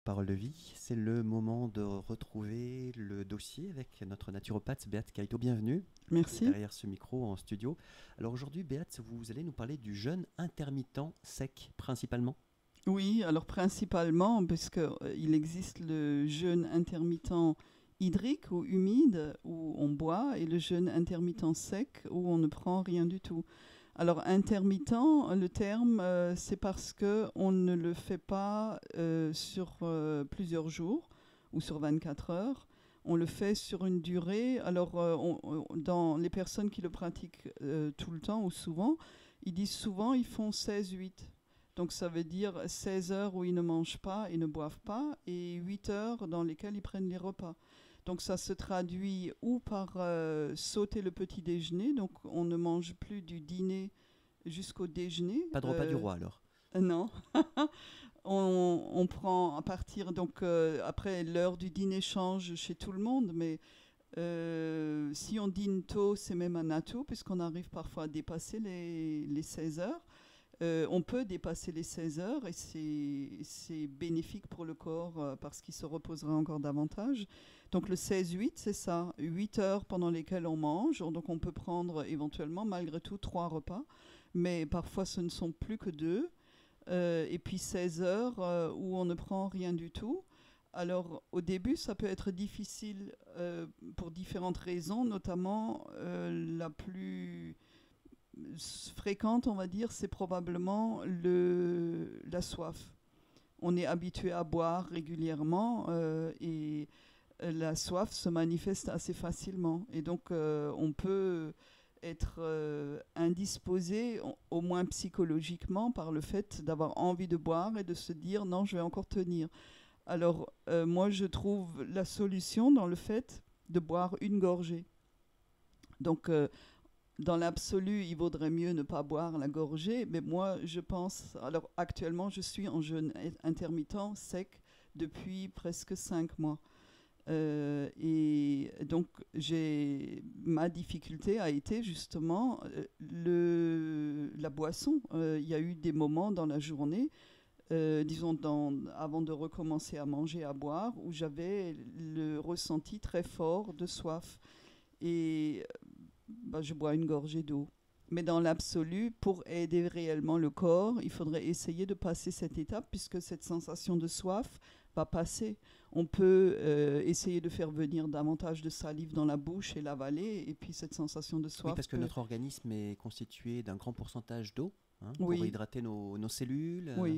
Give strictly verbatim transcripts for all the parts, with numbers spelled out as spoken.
Parole de vie, c'est le moment de retrouver le dossier avec notre naturopathe Béate Kaito. Bienvenue. Merci. Derrière ce micro en studio. Alors aujourd'hui, Béate, vous allez nous parler du jeûne intermittent sec principalement. Oui, alors principalement, parce qu'il existe le jeûne intermittent hydrique ou humide où on boit et le jeûne intermittent sec où on ne prend rien du tout. Alors intermittent, le terme, euh, c'est parce qu'on ne le fait pas euh, sur euh, plusieurs jours ou sur vingt-quatre heures. On le fait sur une durée. Alors euh, on, on, dans les personnes qui le pratiquent euh, tout le temps ou souvent, ils disent souvent ils font seize huit. Donc ça veut dire seize heures où ils ne mangent pas et ne boivent pas et huit heures dans lesquelles ils prennent les repas. Donc ça se traduit ou par euh, sauter le petit déjeuner, donc on ne mange plus du dîner jusqu'au déjeuner. Pas de repas euh, du roi alors. Euh, non. on, on prend à partir, donc euh, après l'heure du dîner change chez tout le monde, mais euh, si on dîne tôt, c'est même un atout puisqu'on arrive parfois à dépasser les, les seize heures. Euh, on peut dépasser les seize heures et c'est, c'est bénéfique pour le corps euh, parce qu'il se reposera encore davantage. Donc le seize huit, c'est ça, huit heures pendant lesquelles on mange. Donc on peut prendre éventuellement malgré tout trois repas, mais parfois ce ne sont plus que deux. Euh, et puis seize heures euh, où on ne prend rien du tout. Alors au début, ça peut être difficile euh, pour différentes raisons, notamment euh, la plus fréquente, on va dire, c'est probablement le, la soif. On est habitué à boire régulièrement euh, et la soif se manifeste assez facilement. Et donc, euh, on peut être euh, indisposé, au moins psychologiquement, par le fait d'avoir envie de boire et de se dire « non, je vais encore tenir ». Alors, euh, moi, je trouve la solution dans le fait de boire une gorgée. Donc, euh, dans l'absolu, il vaudrait mieux ne pas boire la gorgée, mais moi, je pense... Alors, actuellement, je suis en jeûne intermittent sec depuis presque cinq mois. Euh, et donc, j'ai... ma difficulté a été justement euh, le... la boisson. Euh, il y a eu des moments dans la journée, euh, disons dans... avant de recommencer à manger, à boire, où j'avais le ressenti très fort de soif. Et bah, je bois une gorgée d'eau. Mais dans l'absolu, pour aider réellement le corps, il faudrait essayer de passer cette étape puisque cette sensation de soif va passer. On peut euh, essayer de faire venir davantage de salive dans la bouche et l'avaler, et puis cette sensation de soif... Oui, parce que peut... notre organisme est constitué d'un grand pourcentage d'eau hein, oui. pour hydrater nos, nos cellules. Oui.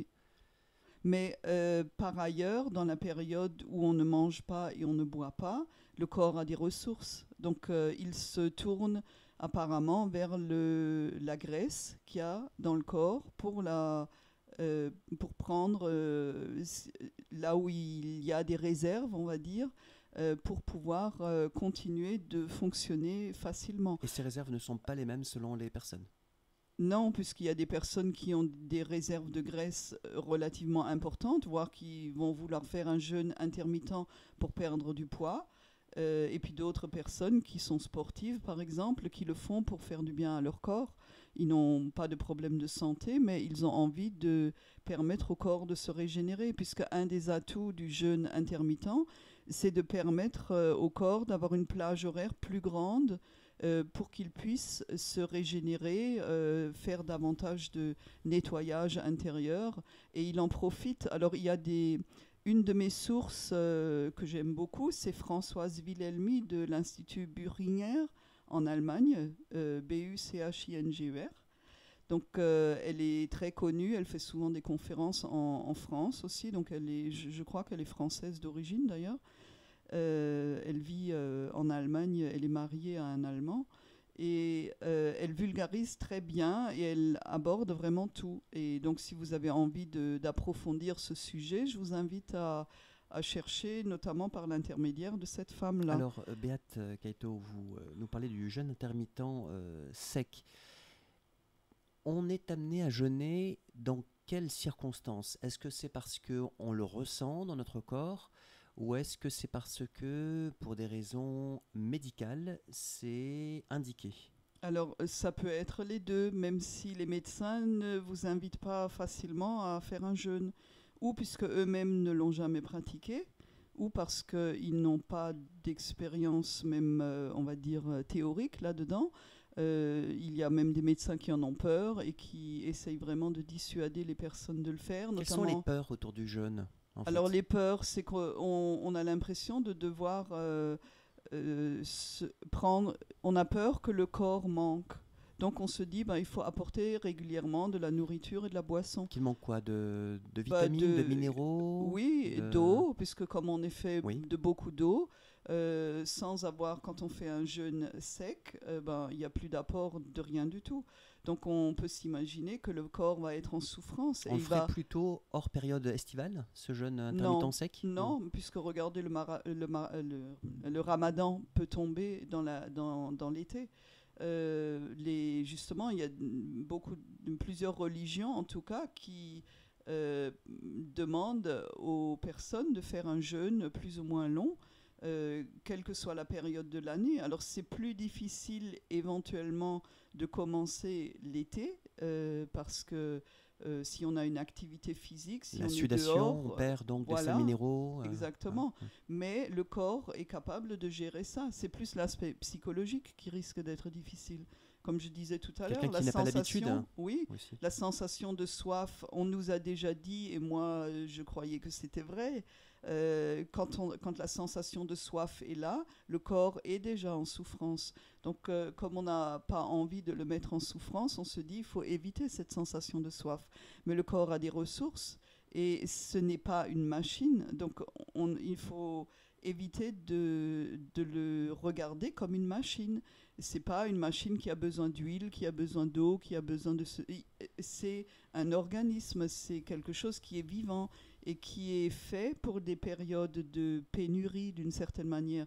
Mais euh, par ailleurs, dans la période où on ne mange pas et on ne boit pas, le corps a des ressources. Donc euh, il se tourne apparemment vers le, la graisse qu'il y a dans le corps pour, la, euh, pour prendre euh, là où il y a des réserves, on va dire, euh, pour pouvoir euh, continuer de fonctionner facilement. Et ces réserves ne sont pas les mêmes selon les personnes? Non, puisqu'il y a des personnes qui ont des réserves de graisse relativement importantes, voire qui vont vouloir faire un jeûne intermittent pour perdre du poids. Euh, et puis d'autres personnes qui sont sportives, par exemple, qui le font pour faire du bien à leur corps. Ils n'ont pas de problème de santé, mais ils ont envie de permettre au corps de se régénérer, puisque un des atouts du jeûne intermittent, c'est de permettre euh, au corps d'avoir une plage horaire plus grande Euh, pour qu'il puisse se régénérer, euh, faire davantage de nettoyage intérieur. Et il en profite. Alors, il y a des... Une de mes sources euh, que j'aime beaucoup, c'est Françoise Wilhelmy de l'Institut Buringer en Allemagne, euh, B U C H I N G E R. Donc, euh, elle est très connue. Elle fait souvent des conférences en, en France aussi. Donc, elle est, je, je crois qu'elle est française d'origine, d'ailleurs. Euh, elle vit euh, en Allemagne, elle est mariée à un Allemand et euh, elle vulgarise très bien et elle aborde vraiment tout. Et donc si vous avez envie de, d'approfondir ce sujet, je vous invite à, à chercher notamment par l'intermédiaire de cette femme-là. Alors euh, Béate Kaito, vous euh, nous parlez du jeûne intermittent euh, sec. On est amené à jeûner dans quelles circonstances? Est-ce que c'est parce qu'on le ressent dans notre corps? Ou est-ce que c'est parce que, pour des raisons médicales, c'est indiqué? Alors, ça peut être les deux, même si les médecins ne vous invitent pas facilement à faire un jeûne. ou puisque eux-mêmes ne l'ont jamais pratiqué, ou parce qu'ils n'ont pas d'expérience même, euh, on va dire, euh, théorique là-dedans. Euh, il y a même des médecins qui en ont peur et qui essayent vraiment de dissuader les personnes de le faire. Quelles Notamment... sont les peurs autour du jeûne en Alors fait les peurs, c'est qu'on on a l'impression de devoir euh, euh, se prendre... On a peur que le corps manque. Donc on se dit, ben, il faut apporter régulièrement de la nourriture et de la boisson. Qu'il manque quoi de, de Bah, vitamines, de, de minéraux Oui, de... d'eau, puisque comme on est fait Oui. de beaucoup d'eau, euh, sans avoir, quand on fait un jeûne sec, euh, ben, il n'y a plus d'apport de rien du tout. Donc on peut s'imaginer que le corps va être en souffrance. On et le il ferait va... plutôt hors période estivale, ce jeûne intermittent non, sec non, puisque regardez, le, mara- le, ma- le, le ramadan peut tomber dans, la, dans, dans l'été. Euh, les, justement, il y a beaucoup, plusieurs religions, en tout cas, qui euh, demandent aux personnes de faire un jeûne plus ou moins long, euh, quelle que soit la période de l'année. Alors, c'est plus difficile éventuellement de commencer l'été, euh, parce que euh, si on a une activité physique, si la on sudation, est dehors, on perd donc voilà, de sels minéraux. Euh, exactement. hein. Mais le corps est capable de gérer ça. C'est plus l'aspect psychologique qui risque d'être difficile. Comme je disais tout à l'heure, Quelqu'un la qui n'a pas l'habitude, sensation, hein, oui, aussi. la sensation de soif, on nous a déjà dit, et moi euh, je croyais que c'était vrai, euh, quand, on, quand la sensation de soif est là, le corps est déjà en souffrance. Donc euh, comme on n'a pas envie de le mettre en souffrance, on se dit il faut éviter cette sensation de soif. Mais le corps a des ressources et ce n'est pas une machine, donc on, il faut éviter de, de le regarder comme une machine. C'est pas une machine qui a besoin d'huile, qui a besoin d'eau, qui a besoin de... Ce... C'est un organisme, c'est quelque chose qui est vivant et qui est fait pour des périodes de pénurie d'une certaine manière.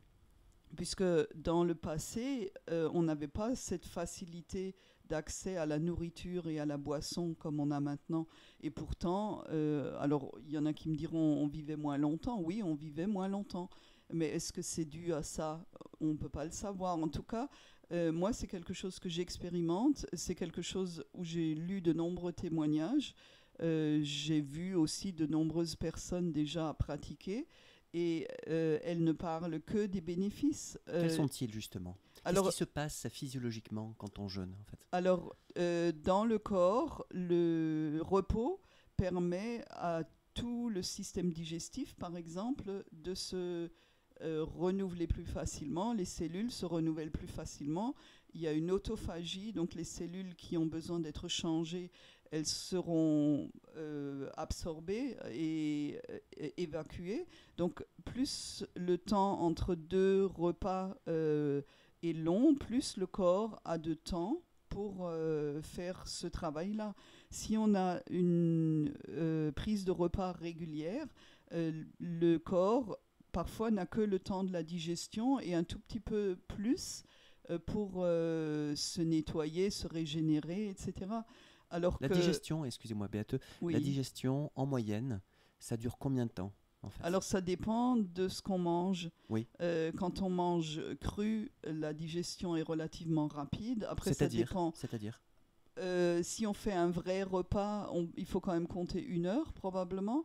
Puisque dans le passé, euh, on n'avait pas cette facilité d'accès à la nourriture et à la boisson comme on a maintenant. Et pourtant, euh, alors il y en a qui me diront on vivait moins longtemps. Oui, on vivait moins longtemps. Mais est-ce que c'est dû à ça? On ne peut pas le savoir. En tout cas, euh, moi, c'est quelque chose que j'expérimente. C'est quelque chose où j'ai lu de nombreux témoignages. Euh, j'ai vu aussi de nombreuses personnes déjà pratiquer. Et euh, elles ne parlent que des bénéfices. Euh, Quels sont-ils justement? Qu'est-ce qui se passe physiologiquement quand on jeûne en fait? Alors, euh, dans le corps, le repos permet à tout le système digestif, par exemple, de se euh, renouveler plus facilement. Les cellules se renouvellent plus facilement. Il y a une autophagie, donc les cellules qui ont besoin d'être changées, elles seront euh, absorbées et, et évacuées. Donc, plus le temps entre deux repas euh, est long, plus le corps a de temps pour euh, faire ce travail-là. Si on a une euh, prise de repas régulière, euh, le corps parfois n'a que le temps de la digestion et un tout petit peu plus euh, pour euh, se nettoyer, se régénérer, et cetera. Alors la que, digestion, excusez-moi Béateux, oui. la digestion en moyenne, ça dure combien de temps en fait? Alors ça dépend de ce qu'on mange. Oui. Euh, quand on mange cru, la digestion est relativement rapide. Après, ça C'est-à-dire, dépend. c'est-à-dire Euh, si on fait un vrai repas, on, il faut quand même compter une heure probablement.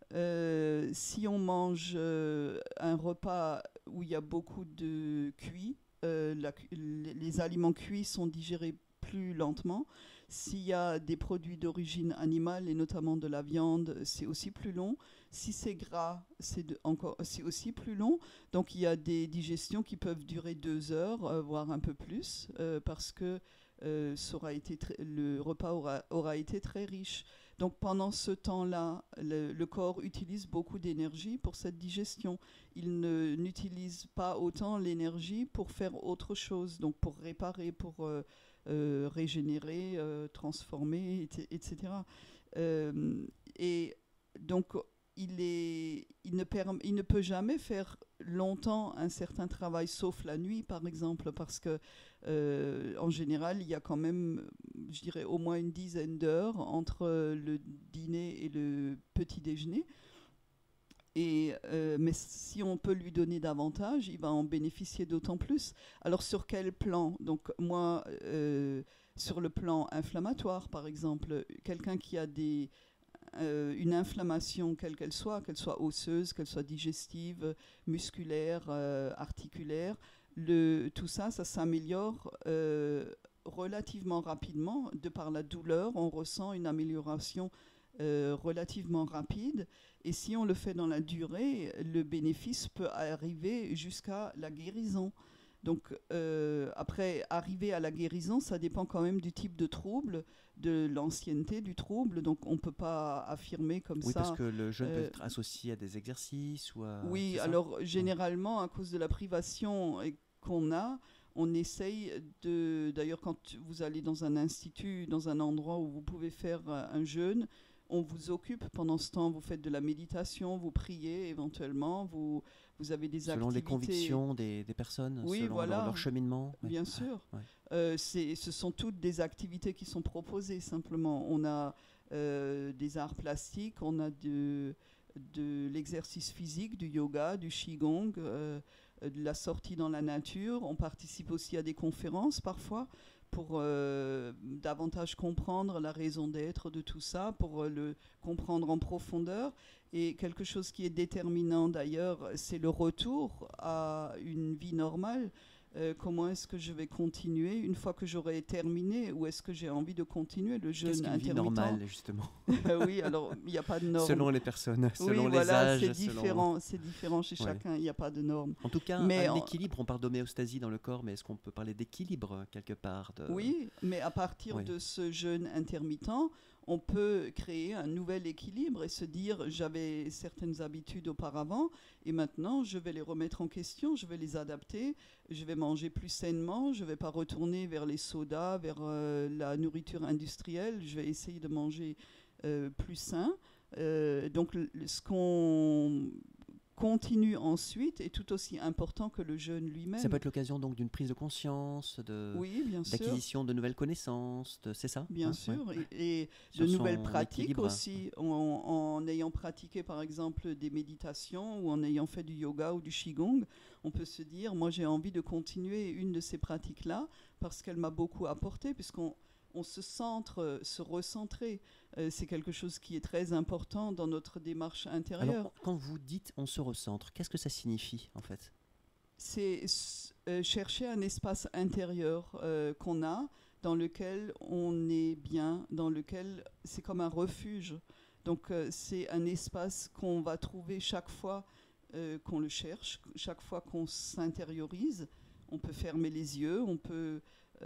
Euh, si on mange euh, un repas où il y a beaucoup de cuit, euh, la, les, les aliments cuits sont digérés plus lentement. S'il y a des produits d'origine animale et notamment de la viande, c'est aussi plus long. Si c'est gras, c'est, de, encore, c'est aussi plus long. Donc il y a des digestions qui peuvent durer deux heures, euh, voire un peu plus, euh, parce que euh, ça aura été très, le repas aura, aura été très riche. Donc pendant ce temps-là, le, le corps utilise beaucoup d'énergie pour cette digestion. Il ne, n'utilise pas autant l'énergie pour faire autre chose, donc pour réparer, pour euh, euh, régénérer, euh, transformer, et cetera. Euh, et donc il, est, il, ne perm- il ne peut jamais faire longtemps un certain travail, sauf la nuit par exemple, parce que euh, en général, il y a quand même, je dirais, au moins une dizaine d'heures entre le dîner et le petit déjeuner. Et, euh, mais si on peut lui donner davantage, il va en bénéficier d'autant plus. Alors sur quel plan? Donc moi, euh, sur le plan inflammatoire, par exemple, quelqu'un qui a des, euh, une inflammation, quelle qu'elle soit, qu'elle soit osseuse, qu'elle soit digestive, musculaire, euh, articulaire, le, tout ça, ça s'améliore euh, relativement rapidement. De par la douleur, on ressent une amélioration euh, relativement rapide. Et si on le fait dans la durée, le bénéfice peut arriver jusqu'à la guérison. Donc euh, après, arriver à la guérison, ça dépend quand même du type de trouble, de l'ancienneté du trouble. Donc on ne peut pas affirmer comme Oui, ça. parce que le jeûne euh, peut être associé à des exercices ou à... Oui, c'est ça alors généralement, à cause de la privation et- qu'on a, on essaye de... D'ailleurs, quand vous allez dans un institut, dans un endroit où vous pouvez faire euh, un jeûne, on vous occupe pendant ce temps, vous faites de la méditation, vous priez éventuellement, vous, vous avez des Selon les activités... convictions des, des personnes, Oui, selon voilà. leur, leur cheminement. Ouais. Bien sûr. Ouais. Euh, c'est- ce sont toutes des activités qui sont proposées simplement. On a euh, des arts plastiques, on a de, de l'exercice physique, du yoga, du qigong, euh, de la sortie dans la nature. On participe aussi à des conférences parfois pour euh, davantage comprendre la raison d'être de tout ça, pour euh, le comprendre en profondeur. Et quelque chose qui est déterminant d'ailleurs, c'est le retour à une vie normale. Euh, comment est-ce que je vais continuer une fois que j'aurai terminé, ou est-ce que j'ai envie de continuer le jeûne Qu'est-ce qu'une vie intermittent? normale, justement? Oui, alors il n'y a pas de norme. Selon les personnes, selon Oui, les voilà, âges. c'est selon- différent, c'est différent chez Ouais. chacun, il n'y a pas de norme. En tout cas, Mais un en- équilibre, on parle d'homéostasie dans le corps, mais est-ce qu'on peut parler d'équilibre quelque part de... Oui, mais à partir oui. de ce jeûne intermittent, on peut créer un nouvel équilibre et se dire j'avais certaines habitudes auparavant et maintenant je vais les remettre en question, je vais les adapter, je vais manger plus sainement, je ne vais pas retourner vers les sodas, vers euh, la nourriture industrielle, je vais essayer de manger euh, plus sain. Euh, donc le- ce qu'on continue ensuite est tout aussi important que le jeûne lui-même. Ça peut être l'occasion donc d'une prise de conscience, de Oui, bien sûr. d'acquisition de nouvelles connaissances, de... c'est ça? Bien hein, sûr, ouais. et, et Sur de nouvelles son pratiques équilibre. aussi, en, en ayant pratiqué par exemple des méditations ou en ayant fait du yoga ou du qigong, on peut se dire, moi j'ai envie de continuer une de ces pratiques-là parce qu'elle m'a beaucoup apporté, puisqu'on on se centre, euh, se recentrer, euh, c'est quelque chose qui est très important dans notre démarche intérieure. Alors, quand vous dites on se recentre, qu'est-ce que ça signifie en fait? C'est s- euh, chercher un espace intérieur euh, qu'on a, dans lequel on est bien, dans lequel c'est comme un refuge. Donc euh, c'est un espace qu'on va trouver chaque fois euh, qu'on le cherche, chaque fois qu'on s'intériorise. On peut fermer les yeux, on peut,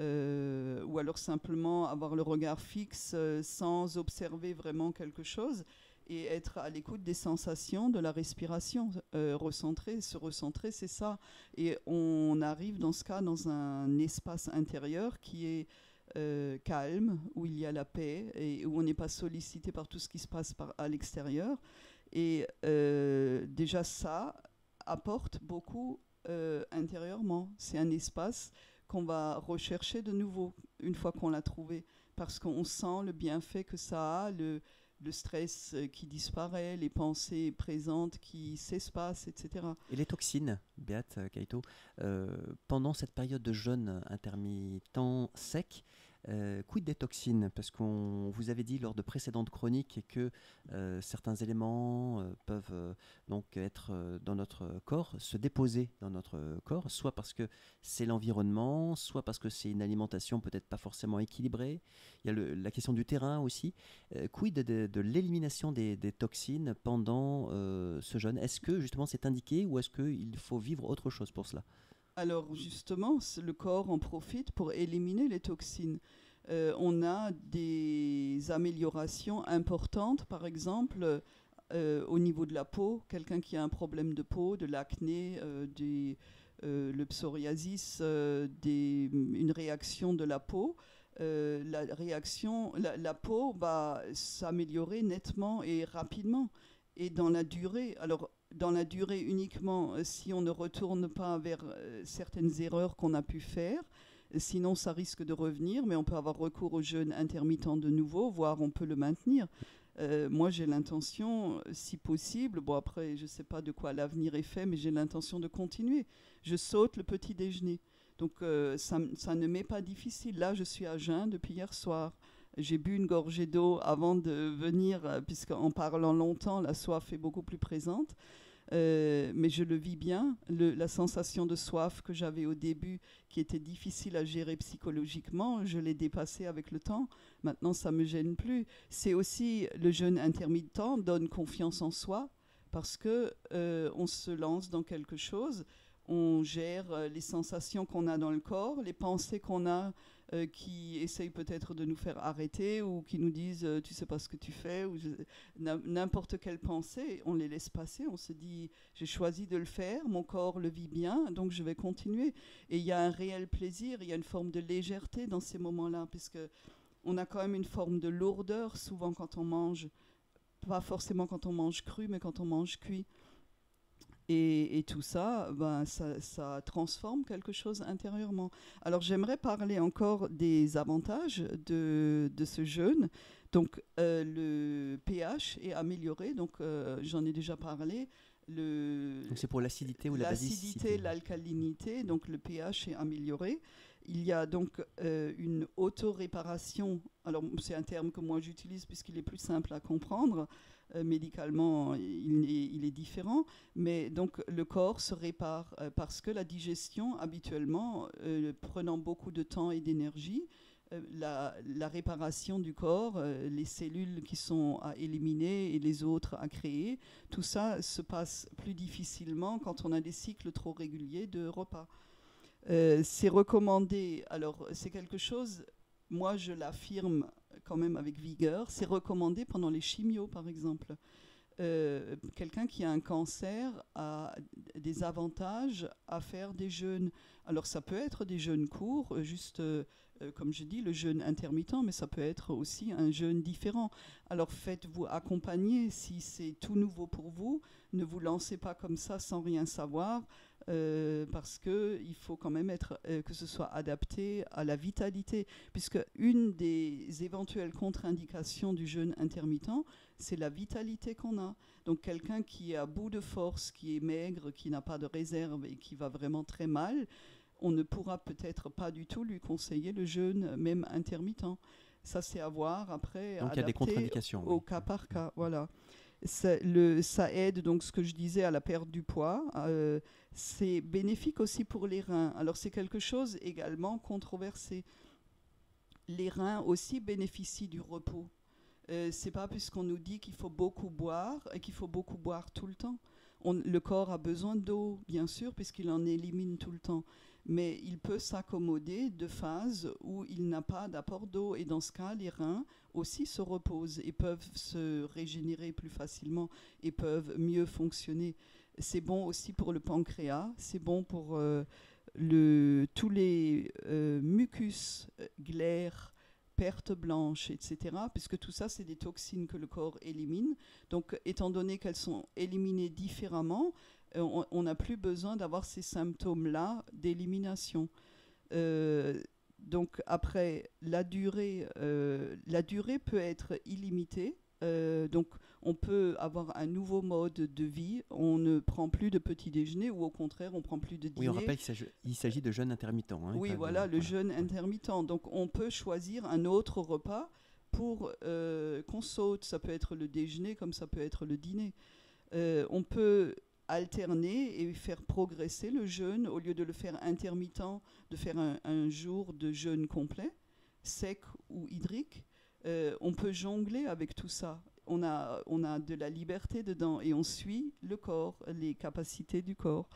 euh, ou alors simplement avoir le regard fixe euh, sans observer vraiment quelque chose et être à l'écoute des sensations, de la respiration, euh, recentrer, se recentrer, c'est ça. Et on arrive dans ce cas dans un espace intérieur qui est euh, calme, où il y a la paix et où on n'est pas sollicité par tout ce qui se passe par, à l'extérieur. Et euh, déjà ça apporte beaucoup euh, intérieurement. C'est un espace qu'on va rechercher de nouveau une fois qu'on l'a trouvé, parce qu'on sent le bienfait que ça a, le le stress qui disparaît, les pensées présentes qui s'espacent, et cetera. Et les toxines, Beate, Kaito, euh, pendant cette période de jeûne intermittent sec, euh, quid des toxines? Parce qu'on vous avait dit lors de précédentes chroniques que euh, certains éléments euh, peuvent euh, donc être euh, dans notre corps, se déposer dans notre corps, soit parce que c'est l'environnement, soit parce que c'est une alimentation peut-être pas forcément équilibrée. Il y a le, la question du terrain aussi. Euh, quid de, de, de l'élimination des, des toxines pendant euh, ce jeûne? Est-ce que justement c'est indiqué ou est-ce qu'il faut vivre autre chose pour cela? Alors justement, c- le corps en profite pour éliminer les toxines. Euh, on a des améliorations importantes, par exemple, euh, au niveau de la peau. Quelqu'un qui a un problème de peau, de l'acné, euh, des, euh, le psoriasis, euh, des, une réaction de la peau. Euh, la réaction, la, la peau va s'améliorer nettement et rapidement. Et dans la durée, alors dans la durée uniquement euh, si on ne retourne pas vers euh, certaines erreurs qu'on a pu faire. Euh, Sinon, ça risque de revenir, mais on peut avoir recours au jeûne intermittent de nouveau, voire on peut le maintenir. Euh, moi, j'ai l'intention, euh, si possible, bon après, je ne sais pas de quoi l'avenir est fait, mais j'ai l'intention de continuer. Je saute le petit déjeuner. Donc, euh, ça, m- ça ne m'est pas difficile. Là, je suis à jeun depuis hier soir. J'ai bu une gorgée d'eau avant de venir, euh, puisqu'en parlant longtemps, la soif est beaucoup plus présente. Euh, mais je le vis bien. Le, la sensation de soif que j'avais au début, qui était difficile à gérer psychologiquement, je l'ai dépassée avec le temps. Maintenant, ça ne me gêne plus. C'est aussi, le jeûne intermittent donne confiance en soi, parce qu'on euh, se lance dans quelque chose, on gère euh, les sensations qu'on a dans le corps, les pensées qu'on a euh, qui essayent peut-être de nous faire arrêter ou qui nous disent euh, tu sais pas ce que tu fais, ou je, n'importe quelle pensée, on les laisse passer, on se dit j'ai choisi de le faire, mon corps le vit bien, donc je vais continuer. Et il y a un réel plaisir, il y a une forme de légèreté dans ces moments-là, puisque on a quand même une forme de lourdeur souvent quand on mange, pas forcément quand on mange cru, mais quand on mange cuit. Et, et tout ça, ben, ça, ça transforme quelque chose intérieurement. Alors j'aimerais parler encore des avantages de, de ce jeûne. Donc euh, le pH est amélioré, donc euh, j'en ai déjà parlé. Le, donc c'est pour l'acidité ou la basicité. L'acidité, l'alcalinité, donc le pH est amélioré. Il y a donc euh, une autoréparation. Alors c'est un terme que moi j'utilise puisqu'il est plus simple à comprendre. Euh, médicalement, il est, il est différent, mais donc le corps se répare euh, parce que la digestion, habituellement, euh, prenant beaucoup de temps et d'énergie, euh, la, la réparation du corps, euh, les cellules qui sont à éliminer et les autres à créer, tout ça se passe plus difficilement quand on a des cycles trop réguliers de repas. Euh, c'est recommandé, alors c'est quelque chose, moi je l'affirme quand même avec vigueur, c'est recommandé pendant les chimios par exemple. Euh, quelqu'un qui a un cancer a des avantages à faire des jeûnes. Alors ça peut être des jeûnes courts, juste euh, comme je dis, le jeûne intermittent, mais ça peut être aussi un jeûne différent. Alors faites-vous accompagner si c'est tout nouveau pour vous, ne vous lancez pas comme ça sans rien savoir. Euh, parce qu'il faut quand même être, euh, que ce soit adapté à la vitalité, puisque une des éventuelles contre-indications du jeûne intermittent, c'est la vitalité qu'on a. Donc quelqu'un qui est à bout de force, qui est maigre, qui n'a pas de réserve et qui va vraiment très mal, on ne pourra peut-être pas du tout lui conseiller le jeûne, même intermittent. Ça, c'est à voir après, donc il y a des contre-indications au oui. cas par cas. Voilà. Ça, le, ça aide, donc ce que je disais, à la perte du poids. Euh, c'est bénéfique aussi pour les reins. Alors c'est quelque chose également controversé. Les reins aussi bénéficient du repos. Euh, c'est pas puisqu'on nous dit qu'il faut beaucoup boire et qu'il faut beaucoup boire tout le temps. On, le corps a besoin d'eau, bien sûr, puisqu'il en élimine tout le temps. Mais il peut s'accommoder de phases où il n'a pas d'apport d'eau. Et dans ce cas, les reins aussi se reposent et peuvent se régénérer plus facilement et peuvent mieux fonctionner. C'est bon aussi pour le pancréas, c'est bon pour euh, le, tous les euh, mucus, glaires, pertes blanches, et cetera, puisque tout ça, c'est des toxines que le corps élimine. Donc, étant donné qu'elles sont éliminées différemment, euh, on n'a plus besoin d'avoir ces symptômes-là d'élimination. Euh, donc, après, la durée, euh, la durée peut être illimitée. Euh, donc, on peut avoir un nouveau mode de vie. On ne prend plus de petit déjeuner ou au contraire, on prend plus de dîner. Oui, on rappelle qu'il s'agit de jeûne intermittent. Hein, oui, voilà, de, le voilà. jeûne intermittent. Donc, on peut choisir un autre repas pour euh, qu'on saute. Ça peut être le déjeuner comme ça peut être le dîner. Euh, on peut alterner et faire progresser le jeûne au lieu de le faire intermittent, de faire un, un jour de jeûne complet, sec ou hydrique. Euh, on peut jongler avec tout ça. On a, on a de la liberté dedans et on suit le corps, les capacités du corps.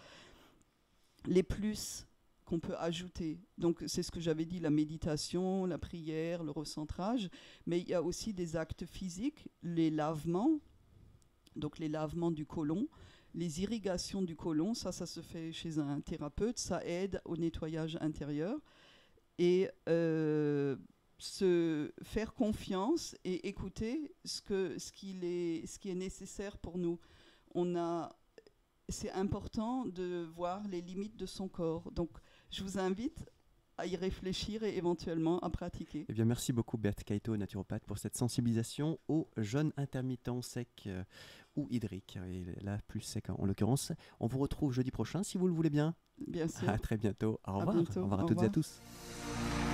Les plus qu'on peut ajouter, donc c'est ce que j'avais dit, la méditation, la prière, le recentrage, mais il y a aussi des actes physiques, les lavements, donc les lavements du côlon, les irrigations du côlon, ça, ça se fait chez un thérapeute, ça aide au nettoyage intérieur. Et euh, se faire confiance et écouter ce, que, ce, qu'il est, ce qui est nécessaire pour nous. On a, c'est important de voir les limites de son corps. Donc, je vous invite à y réfléchir et éventuellement à pratiquer. Eh bien, merci beaucoup, Berthe Kaito, naturopathe, pour cette sensibilisation au jeûne intermittent sec euh, ou hydrique. Et là, plus sec en, en l'occurrence. On vous retrouve jeudi prochain, si vous le voulez bien. Bien sûr. À très bientôt. Au revoir. Bientôt. Au revoir à Au toutes revoir. et à tous.